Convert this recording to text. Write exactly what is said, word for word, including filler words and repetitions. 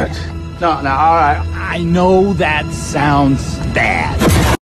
No, no, all right. I know that sounds bad.